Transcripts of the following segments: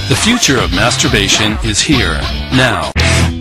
The future of masturbation is here, now.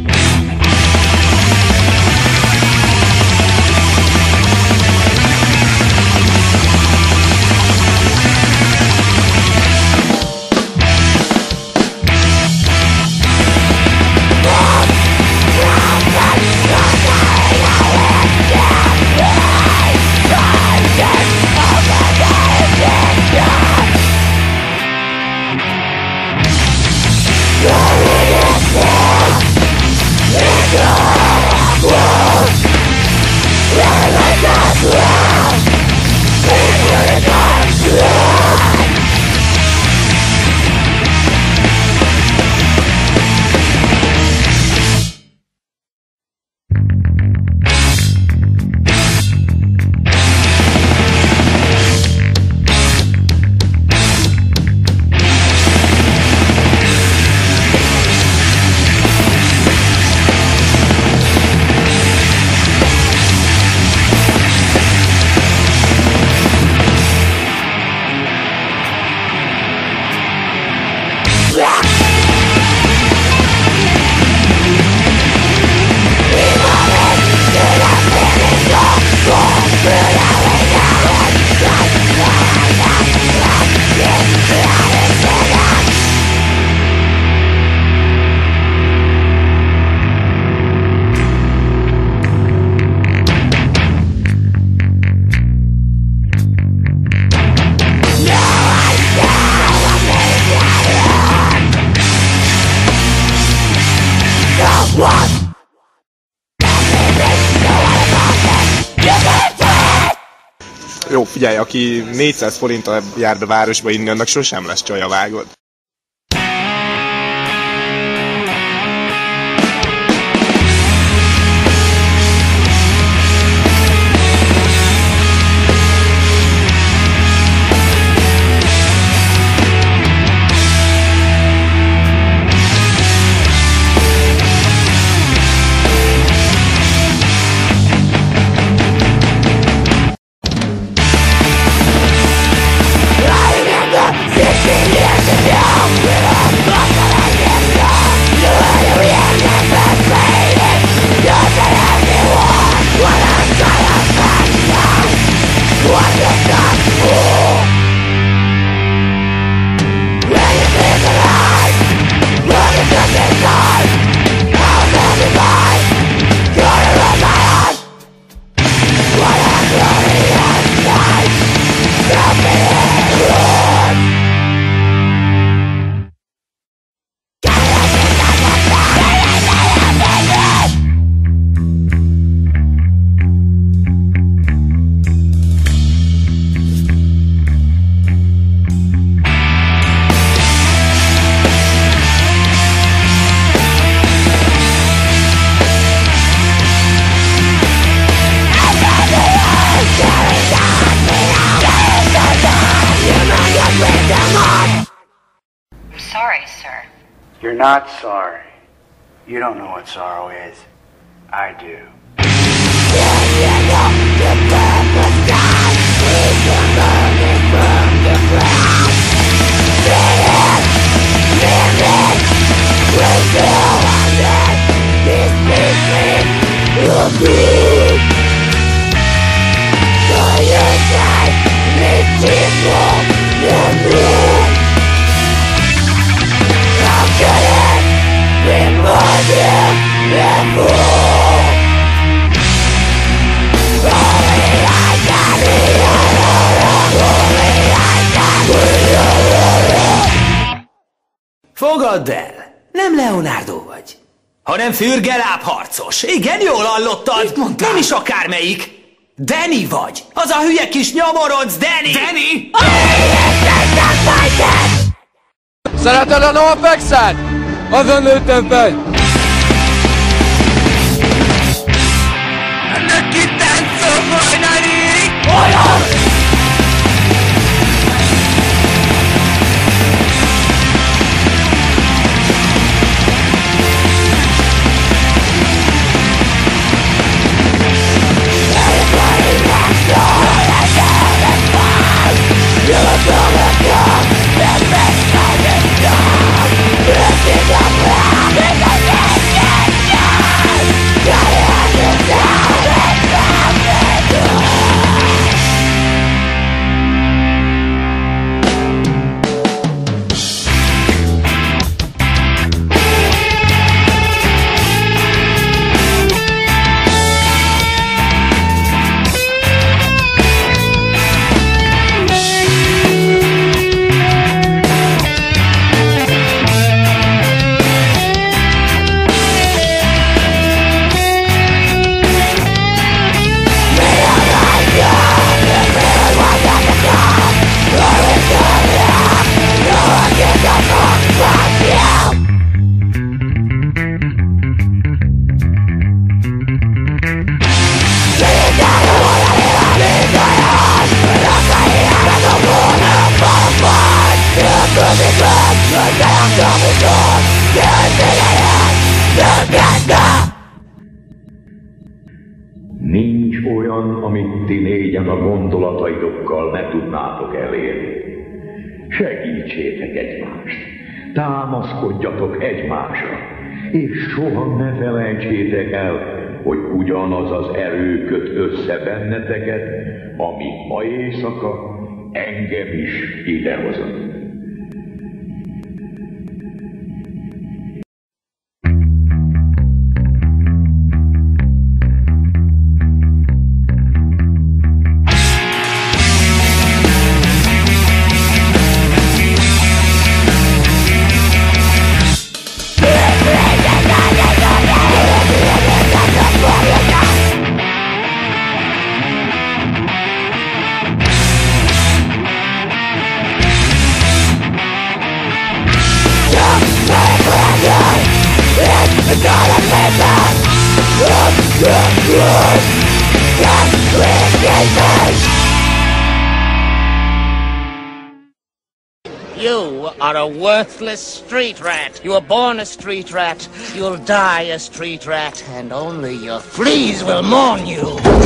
Jó, figyelj, aki 400 forinttal jár be városba inni, annak sosem lesz csaja, vágod. You're not sorry. You don't know what sorrow is. I do. Fogadd el, nem Leonardo vagy, hanem fürgeláb harcos. Igen, jól hallottad? Nem is akármelyik. Danny vagy. Az a hülye kis nyomorodsz, Danny! Danny? Szereted a NoFX-et? Azon nőttem fel! Neki tetsző hajnali! Olyan! You're a Nincs olyan, amit ti négyen a gondolataitokkal ne tudnátok elérni. Segítsétek egymást, támaszkodjatok egymásra, és soha ne felejtsétek el, hogy ugyanaz az erő köt össze benneteket, amit ma éjszaka engem is idehozott. You are a worthless street rat. You were born a street rat. You'll die a street rat. And only your fleas will mourn you.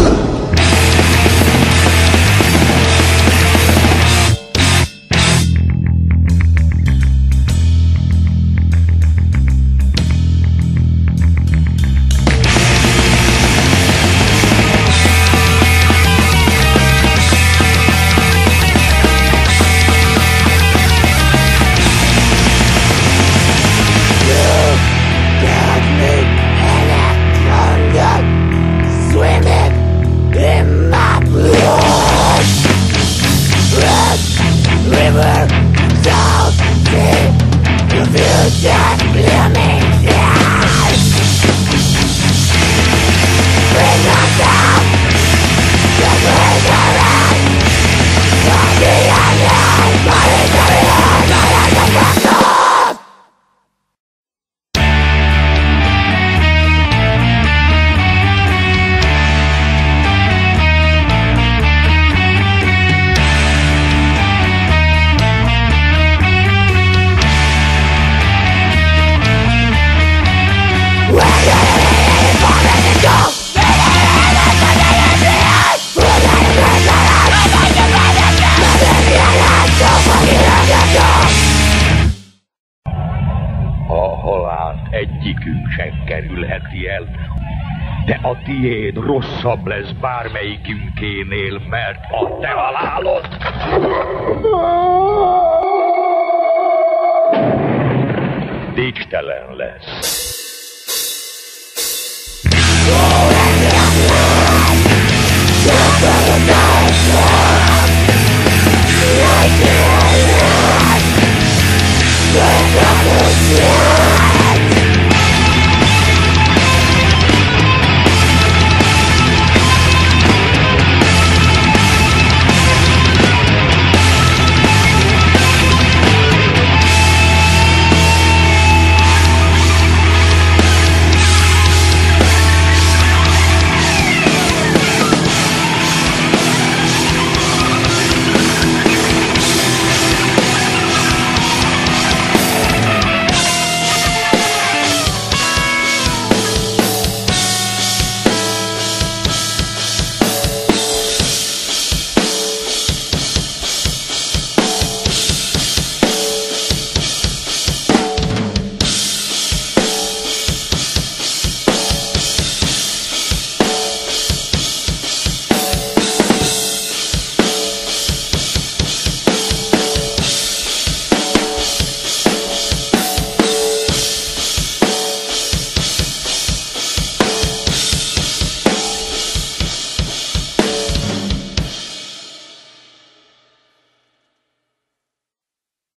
Egyikünk sem kerülheti el, de a tiéd rosszabb lesz bármelyikünkénél, mert a te halálod dicstelen lesz. Yeah.